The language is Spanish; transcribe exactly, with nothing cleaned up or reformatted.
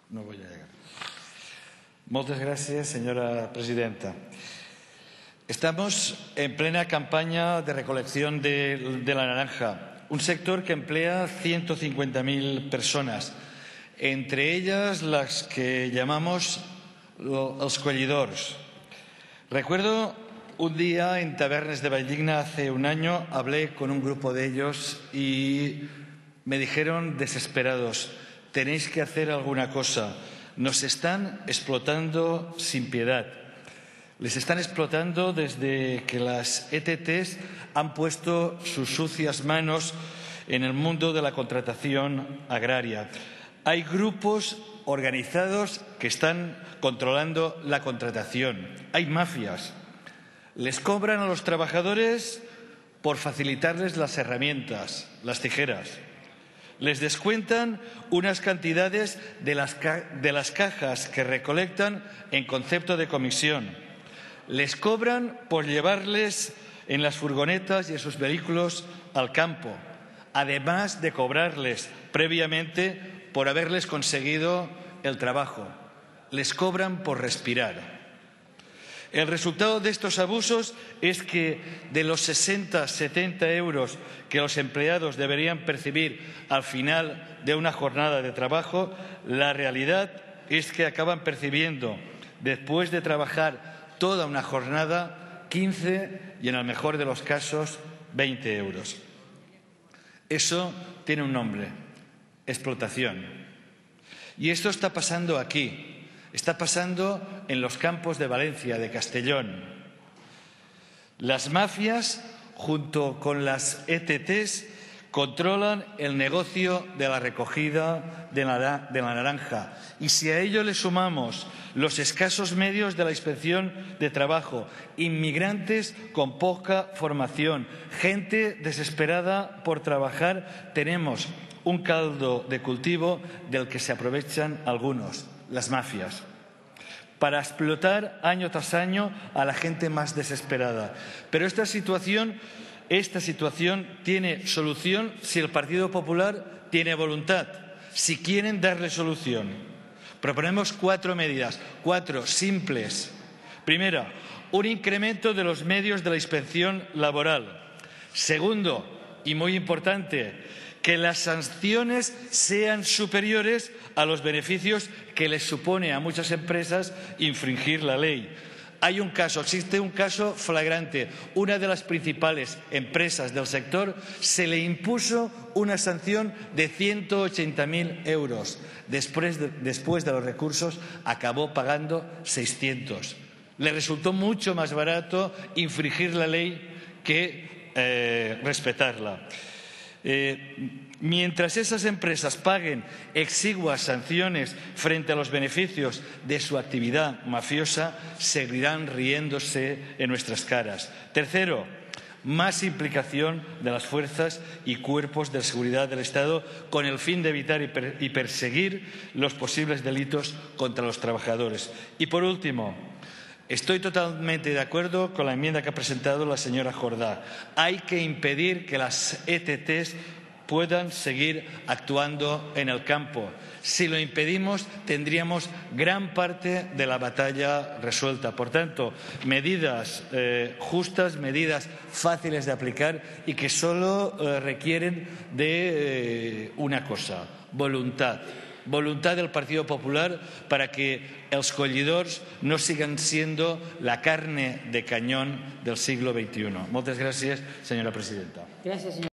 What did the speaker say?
No voy a llegar. Muchas gracias, señora presidenta. Estamos en plena campaña de recolección de, de la naranja, un sector que emplea ciento cincuenta mil personas, entre ellas las que llamamos los collidors. Recuerdo un día en Tabernes de Valldigna hace un año, hablé con un grupo de ellos y me dijeron desesperados: tenéis que hacer alguna cosa, nos están explotando sin piedad. Les están explotando desde que las E T Tes han puesto sus sucias manos en el mundo de la contratación agraria. Hay grupos organizados que están controlando la contratación. Hay mafias. Les cobran a los trabajadores por facilitarles las herramientas, las tijeras. Les descuentan unas cantidades de las, ca de las cajas que recolectan en concepto de comisión. Les cobran por llevarles en las furgonetas y en sus vehículos al campo, además de cobrarles previamente por haberles conseguido el trabajo. Les cobran por respirar. El resultado de estos abusos es que de los sesenta a setenta euros que los empleados deberían percibir al final de una jornada de trabajo, la realidad es que acaban percibiendo, después de trabajar toda una jornada, quince y, en el mejor de los casos, veinte euros. Eso tiene un nombre: explotación. Y esto está pasando aquí. Está pasando en los campos de Valencia, de Castellón. Las mafias, junto con las E T Tes, controlan el negocio de la recogida de la, de la naranja. Y si a ello le sumamos los escasos medios de la inspección de trabajo, inmigrantes con poca formación, gente desesperada por trabajar, tenemos un caldo de cultivo del que se aprovechan algunos, las mafias, para explotar año tras año a la gente más desesperada. Pero esta situación, esta situación tiene solución si el Partido Popular tiene voluntad, si quieren darle solución. Proponemos cuatro medidas, cuatro simples. Primera, un incremento de los medios de la inspección laboral. Segundo, y muy importante, que las sanciones sean superiores a los beneficios que les supone a muchas empresas infringir la ley. Hay un caso, existe un caso flagrante. Una de las principales empresas del sector se le impuso una sanción de ciento ochenta mil euros. Después de, después de los recursos acabó pagando seiscientos. Le resultó mucho más barato infringir la ley que eh, respetarla. Eh, mientras esas empresas paguen exiguas sanciones frente a los beneficios de su actividad mafiosa, seguirán riéndose en nuestras caras. Tercero, más implicación de las fuerzas y cuerpos de seguridad del Estado con el fin de evitar y, per y perseguir los posibles delitos contra los trabajadores. Y, por último, estoy totalmente de acuerdo con la enmienda que ha presentado la señora Jordá. Hay que impedir que las E T Tes puedan seguir actuando en el campo. Si lo impedimos, tendríamos gran parte de la batalla resuelta. Por tanto, medidas eh, justas, medidas fáciles de aplicar y que solo eh, requieren de eh, una cosa: voluntad. Voluntad del Partido Popular para que els collidors no sigan siendo la carne de cañón del siglo veintiuno. Muchas gracias, señora presidenta. Gracias, señor.